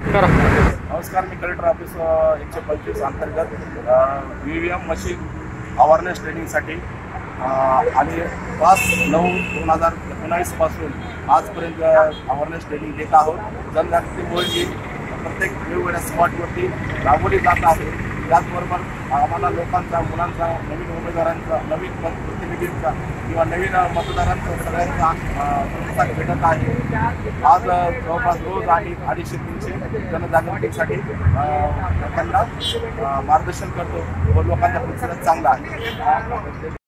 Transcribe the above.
नमस्कार, मी collector office 125 अंतर्गत EVM machine awareness ट्रेनिंगसाठी आणि 5/9/2019 पासून आजपर्यंत अवेअरनेस ट्रेनिंग देत आहोत. जनजागृती मोहीम प्रत्येक वेगवेगळ्या स्पॉटवरती राबवली जात आहे. त्याचबरोबर आम्हाला लोकांचा, मुलांचा, नवीन उमेदवारांचा, नवीन प्रतिनिधींचा किंवा नवीन मतदारांचा सगळ्यांचा प्रतिसाद भेटत आहे. आज जवळपास रोज 250-300 जनजागृतीसाठी लोकांना मार्गदर्शन करतो व लोकांचा प्रतिसाद चांगला आहे.